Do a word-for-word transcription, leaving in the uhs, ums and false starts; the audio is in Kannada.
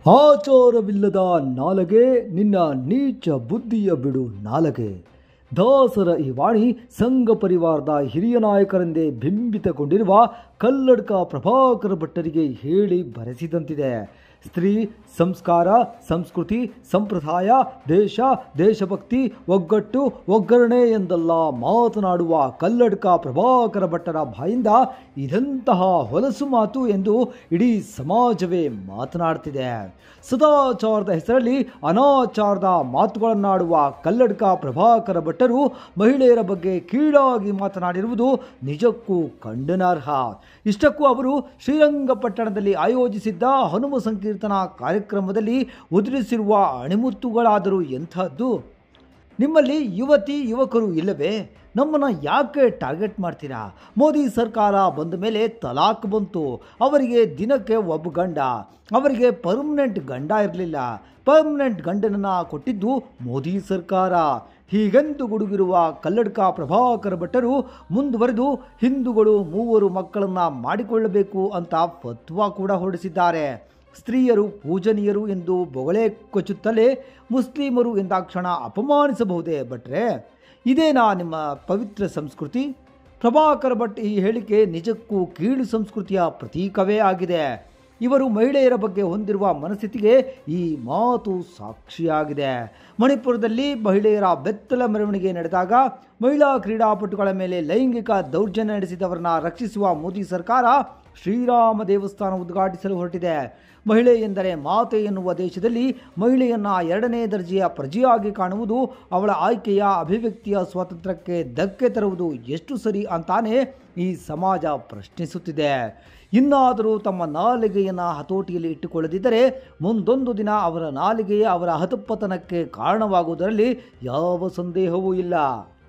ಆಚಾರವಿಲ್ಲದ ನಾಲಗೆ ನಿನ್ನ ನೀಚ ಬುದ್ಧಿಯ ಬಿಡು ನಾಲಗೆ. ದಾಸರ ಈ ವಾಣಿ ಸಂಘ ಪರಿವಾರದ ಹಿರಿಯ ನಾಯಕರೆಂದೇ ಬಿಂಬಿತಗೊಂಡಿರುವ ಕಲ್ಲಡ್ಕ ಪ್ರಭಾಕರ ಭಟ್ಟರಿಗೆ ಹೇಳಿ ಬರೆಸಿದಂತಿದೆ. ಸ್ತ್ರೀ, ಸಂಸ್ಕಾರ, ಸಂಸ್ಕೃತಿ, ಸಂಪ್ರದಾಯ, ದೇಶ, ದೇಶಭಕ್ತಿ, ಒಗ್ಗಟ್ಟು, ಒಗ್ಗರಣೆ ಎಂದೆಲ್ಲ ಮಾತನಾಡುವ ಕಲ್ಲಡ್ಕ ಪ್ರಭಾಕರ ಭಟ್ಟರ ಬಾಯಿಂದ ಇದೆಂತಹ ಹೊಲಸು ಮಾತು ಎಂದು ಇಡೀ ಸಮಾಜವೇ ಮಾತನಾಡ್ತಿದೆ. ಸದಾಚಾರದ ಹೆಸರಲ್ಲಿ ಅನಾಚಾರದ ಮಾತುಗಳನ್ನಾಡುವ ಕಲ್ಲಡ್ಕ ಪ್ರಭಾಕರ ಭಟ್ಟರು ಮಹಿಳೆಯರ ಬಗ್ಗೆ ಕೀಳಾಗಿ ಮಾತನಾಡಿರುವುದು ನಿಜಕ್ಕೂ ಖಂಡನಾರ್ಹ. ಇಷ್ಟಕ್ಕೂ ಅವರು ಶ್ರೀರಂಗಪಟ್ಟಣದಲ್ಲಿ ಆಯೋಜಿಸಿದ್ದ ಹನುಮ ಸಂಕೀರ್ತನಾ ಕಾರ್ಯಕ್ರಮದಲ್ಲಿ ಉದುರಿಸಿರುವ ಅಣಿಮುತ್ತುಗಳಾದರೂ ಎಂಥದ್ದು? ನಿಮ್ಮಲ್ಲಿ ಯುವತಿ ಯುವಕರು ಇಲ್ಲವೇ? ನಮ್ಮನ್ನು ಯಾಕೆ ಟಾರ್ಗೆಟ್ ಮಾಡ್ತೀರಾ? ಮೋದಿ ಸರ್ಕಾರ ಬಂದ ಮೇಲೆ ತಲಾಕ್ ಬಂತು. ಅವರಿಗೆ ದಿನಕ್ಕೆ ಒಬ್ಬ ಗಂಡ, ಅವರಿಗೆ ಪರ್ಮನೆಂಟ್ ಗಂಡ ಇರಲಿಲ್ಲ. ಪರ್ಮನೆಂಟ್ ಗಂಡನನ್ನು ಕೊಟ್ಟಿದ್ದು ಮೋದಿ ಸರ್ಕಾರ. ಹೀಗೆಂದು ಗುಡುಗಿರುವ ಕಲ್ಲಡ್ಕ ಪ್ರಭಾಕರ ಭಟ್ಟರು ಮುಂದುವರೆದು ಹಿಂದೂಗಳು ಮೂವರು ಮಕ್ಕಳನ್ನು ಮಾಡಿಕೊಳ್ಳಬೇಕು ಅಂತ ಫತ್ವಾ ಕೂಡ ಹೊರಡಿಸಿದ್ದಾರೆ. ಸ್ತ್ರೀಯರು ಪೂಜನೀಯರು ಎಂದು ಬೊಗಳೆ ಕೊಚ್ಚುತ್ತಲೇ ಮುಸ್ಲಿಮರು ಎಂದಾಕ್ಷಣ ಅಪಮಾನಿಸಬಹುದೇ ಭಟ್ರೆ? ಇದೇನಾ ನಿಮ್ಮ ಪವಿತ್ರ ಸಂಸ್ಕೃತಿ? ಪ್ರಭಾಕರ ಭಟ್ ಈ ಹೇಳಿಕೆ ನಿಜಕ್ಕೂ ಕೀಳು ಸಂಸ್ಕೃತಿಯ ಪ್ರತೀಕವೇ ಆಗಿದೆ. ಇವರು ಮಹಿಳೆಯರ ಬಗ್ಗೆ ಹೊಂದಿರುವ ಮನಸ್ಥಿತಿಗೆ ಈ ಮಾತು ಸಾಕ್ಷಿಯಾಗಿದೆ. ಮಣಿಪುರದಲ್ಲಿ ಮಹಿಳೆಯರ ಬೆತ್ತಲ ಮೆರವಣಿಗೆ ನಡೆದಾಗ ಮಹಿಳಾ ಕ್ರೀಡಾಪಟುಗಳ ಮೇಲೆ ಲೈಂಗಿಕ ದೌರ್ಜನ್ಯ ನಡೆಸಿದವರನ್ನ ರಕ್ಷಿಸುವ ಮೋದಿ ಸರ್ಕಾರ ಶ್ರೀರಾಮ ದೇವಸ್ಥಾನ ಉದ್ಘಾಟಿಸಲು ಹೊರಟಿದೆ. ಮಹಿಳೆ ಎಂದರೆ ಮಾತೆ ಎನ್ನುವ ದೇಶದಲ್ಲಿ ಮಹಿಳೆಯನ್ನು ಎರಡನೇ ದರ್ಜೆಯ ಪ್ರಜೆಯಾಗಿ ಕಾಣುವುದು, ಅವಳ ಆಯ್ಕೆಯ ಅಭಿವ್ಯಕ್ತಿಯ ಸ್ವಾತಂತ್ರ್ಯಕ್ಕೆ ಧಕ್ಕೆ ತರುವುದು ಎಷ್ಟು ಸರಿ ಅಂತಾನೆ ಈ ಸಮಾಜ ಪ್ರಶ್ನಿಸುತ್ತಿದೆ. ಇನ್ನಾದರೂ ತಮ್ಮ ನಾಲಿಗೆಯನ್ನು ಹತೋಟಿಯಲ್ಲಿ ಇಟ್ಟುಕೊಳ್ಳದಿದ್ದರೆ ಮುಂದೊಂದು ದಿನ ಅವರ ನಾಲಿಗೆಯೇ ಅವರ ಹತಪತನಕ್ಕೆ ಕಾರಣವಾಗುವುದರಲ್ಲಿ ಯಾವ ಸಂದೇಹವೂ ಇಲ್ಲ.